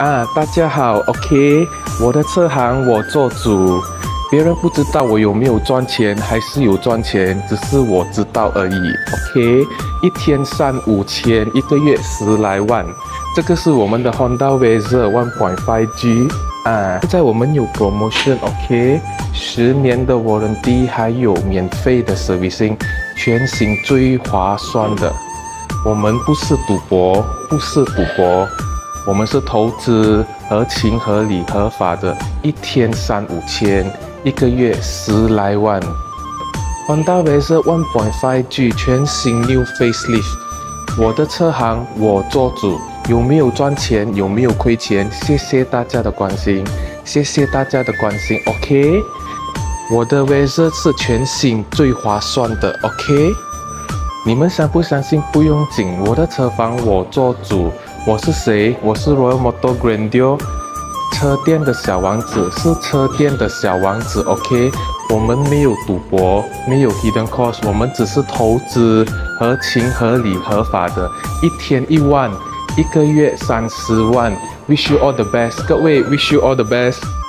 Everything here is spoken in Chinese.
大家好 ，OK， 我的车行我做主，别人不知道我有没有赚钱，还是有赚钱，只是我知道而已 ，OK， 一天3-5千，一个月10来万，这个是我们的 Honda Vezel 1.5G 现在我们有 promotion，OK， 10年的 warranty， 还有免费的 servicing， 全新最划算的。我们不是赌博，我们是投资，合情合理合法的，一天3-5千，一个月10来万。Honda Vezel 1.5G 全新 New Facelift， 我的车行我做主，有没有赚钱，有没有亏钱？谢谢大家的关心，谢谢大家的关心 ，OK。我的 Vezel 是全新最划算的 ，OK。你们相不相信不用紧，我的车房我做主。我是谁？我是 Royal Motor Grandeur， 车店的小王子，是车店的小王子 ，OK。我们没有赌博，没有 hidden cost， 我们只是投资，合情合理合法的，一天1万，一个月30万。Wish you all the best， 各位 ，Wish you all the best。